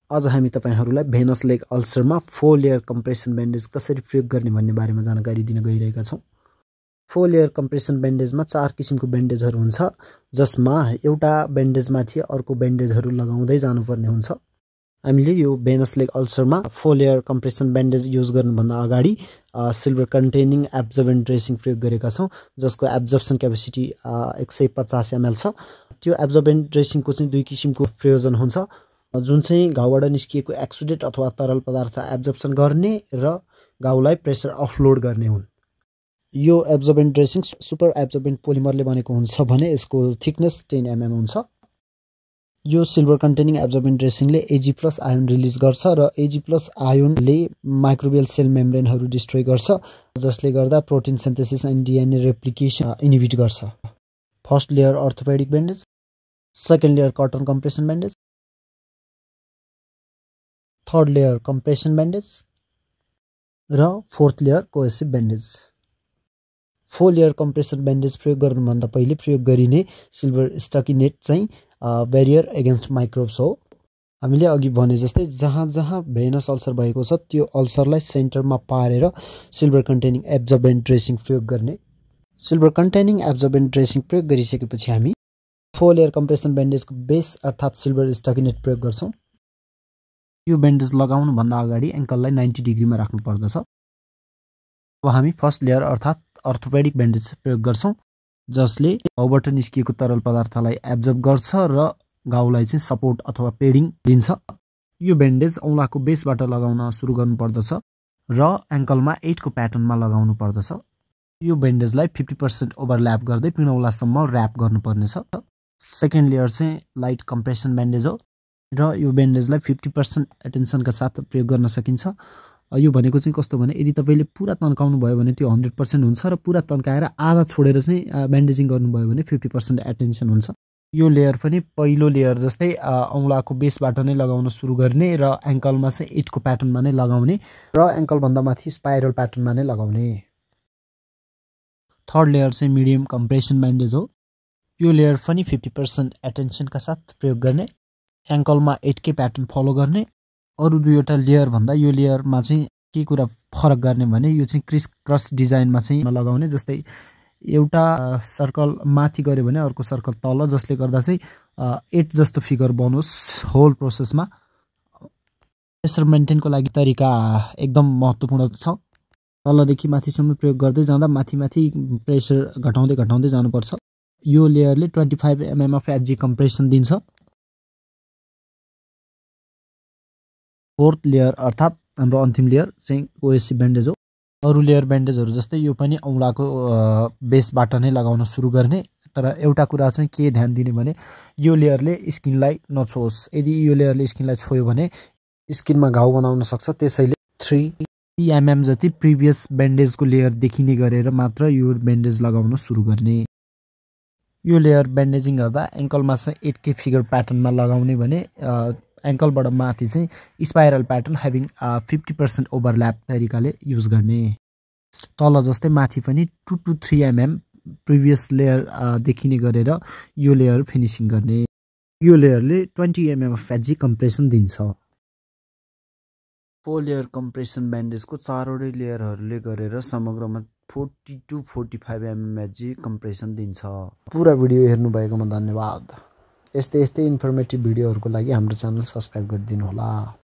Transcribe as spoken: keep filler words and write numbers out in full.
आज हामी तपाईहरुलाई भेनस लेग अल्सरमा फोर लेयर कम्प्रेसन ब्यान्डेज कसरी प्रयोग गर्ने भन्ने बारेमा जानकारी दिन गइरहेका छौं। फोर लेयर कम्प्रेसन ब्यान्डेजमा चार किसिमको ब्यान्डेजहरु हुन्छ, जसमा एउटा ब्यान्डेजमाथि अर्को ब्यान्डेजहरु लगाउँदै जानुपर्ने हुन्छ। हामीले यो भेनस लेग अल्सरमा four layer compression bandage use गर्नुभन्दा अगाडि सिल्भर कन्टेनिङ एब्जर्बेन्ट ड्रेसिङ प्रयोग गरेका छौं, जसको एब्जर्प्सन क्यापेसिटी एक सय पचास एमएल छ। त्यो एब्जर्बेन्ट ड्रेसिङको चाहिँ दुई किसिमको प्रयोजन हुन्छ, जुन चाहिँ घाउबाट निस्किएको एक्सुडेट अथवा तरल पदार्थ एब्जर्प्सन गर्ने र घाउलाई प्रेसर अफलोड गर्ने हुन्। यो एब्जर्बेन्ट ड्रेसिङ सुपर एब्जर्बेन्ट पोलिमरले बनेको हुन्छ भने यसको थिकनेस टेन एमएम हुन्छ। यो सिल्भर कन्टेनिङ एब्जर्बेन्ट ड्रेसिङले एजी प्लस आयोन रिलिज गर्छ र एजी प्लस आयोनले माइक्रोबियल सेल मेम्ब्रेनहरु डिस्ट्रोय गर्छ, जसले गर्दा protein synthesis and DNA replication inhibit गर्छ। First layer orthopaedic bandage, second layer cotton compression bandage, third layer compression bandage र fourth layer cohesive bandage. Four layer compression bandage प्रयोग गर्नुभन्दा पहिले प्रयोग गरिने सिल्भर स्टकी नेट चाहिँ ब्यारियर अगेन्स्ट माइक्रोब्स हो। हामीले अघि भने जस्तै जहाँ जहाँ भेनस अल्सर भएको छ त्यो अल्सरलाई सेन्टरमा पारेर सिल्भर कन्टेनिङ एब्जर्बेन्ट ड्रेसिङ प्रयोग गर्ने। सिल्भर कन्टेनिङ एब्जर्बेन्ट ड्रेसिङ प्रयोग गरिसकेपछि हामी फोर लेयर कम्प्रेसन ब्यान्डेजको बेस अर्थात् सिल्भर स्टकी नेट प्रयोग गर्छौं। यो ब्यान्डेज लगाउनु भन्दा अगाडि एङ्कललाई नाइन्टी डिग्रीमा राख्नु पर्दछ। अब हामी फर्स्ट लेयर अर्थात् अर्थोपेडिक ब्यान्डेज प्रयोग गर्छौं, जसले घाउबाट निस्किएको तरल पदार्थलाई एब्जर्ब गर्छ र घाउलाई चाहिँ सपोर्ट अथवा पेडिङ दिन्छ। यो ब्यान्डेज औंलाको बेसबाट लगाउन सुरु गर्नुपर्दछ र एङ्कलमा एट को प्याटर्नमा लगाउनु पर्दछ। यो ब्यान्डेजलाई फिफ्टी पर्सेन्ट ओभरल्याप गर्दै पिणौलासम्म र्याप गर्नुपर्नेछ। सेकेन्ड लेयर चाहिँ लाइट कम्प्रेसन ब्यान्डेज हो र यो ब्यान्डेजलाई फिफ्टी पर्सेन्ट एटेन्सनका साथ प्रयोग गर्न सकिन्छ। यो भनेको चाहिँ कस्तो भने यदि तपाईले पुरा तन्काउनु भयो भने त्यो हन्ड्रेड पर्सेन्ट हुन्छ र पुरा तन्काएर आधा छोडेर चाहिँ ब्यान्डेजिङ गर्नुभयो भने फिफ्टी पर्सेन्ट एटेन्सन हुन्छ। यो लेयर पनि पहिलो लेयर जस्तै औंलाको बेसबाट नै लगाउन सुरु गर्ने र एङ्कलमा चाहिँ एट को प्याटर्नमा नै लगाउने र एङ्कल भन्दा माथि स्पाइरल प्याटर्नमा नै लगाउने। थर्ड लेयर चाहिँ मिडियम कम्प्रेसन ब्यान्डेज हो। यो लेयर पनि फिफ्टी पर्सेन्ट एटेन्सनका साथ प्रयोग गर्ने, एङ्कलमा एट के प्याटर्न फलो गर्ने। अरु दुईवटा लेयर भन्दा यो लेयरमा चाहिँ के कुरा फरक गर्ने भने यो चाहिँ क्रिस क्रस डिजाइनमा चाहिँ लगाउने, जस्तै एउटा सर्कल माथि गरे भने अर्को सर्कल तल, जसले गर्दा चाहिँ एट जस्तो फिगर बनोस् होल प्रोसेसमा। प्रेसर मेन्टेनको लागि तरिका एकदम महत्त्वपूर्ण छ। तलदेखि माथिसम्म प्रयोग गर्दै जाँदा माथि माथि प्रेसर घटाउँदै घटाउँदै जानुपर्छ। यो लेयरले twenty five mm of Ag compression दिन्छ। फोर्थ लेयर अर्थात् हाम्रो अन्तिम लेयर चाहिँ कोहेसिभ ब्यान्डेज हो। अरु लेयर ब्यान्डेजहरु जस्तै यो पनि औंलाको बेसबाट नै लगाउन सुरु गर्ने, तर एउटा कुरा चाहिँ के ध्यान दिने भने यो लेयरले स्किनलाई नछोओस्। यदि यो लेयरले स्किनलाई छोयो भने स्किनमा घाउ बनाउन सक्छ। त्यसैले थ्री एमएम जति प्रिभियस ब्यान्डेजको लेयर देखिने गरेर मात्र यो ब्यान्डेज लगाउन सुरु गर्ने। यो लेयर ब्यान्डेजिङ गर्दा एङ्कलमा चाहिँ एट के फिगर प्याटर्नमा लगाउने भने एङ्कलबाट माथि चाहिँ spiral pattern having fifty percent overlap तरिकाले युज गर्ने। तल जस्तै माथि पनि two two three mm previous layer देखिने गरेर यो लेयर फिनिसिङ गर्ने। यो लेयरले twenty mm of Ag compression दिन्छ। फोर लेयर कम्प्रेसन ब्यान्डेजको चारवटै लेयरहरूले गरेर समग्रमा forty two forty five mm Ag compression दिन्छ। पुरा भिडियो हेर्नु भएकोमा धन्यवाद। यस्तै यस्तै इन्फर्मेटिभ भिडियोहरुको लागि हाम्रो च्यानल सब्स्क्राइब गरिदिनु होला।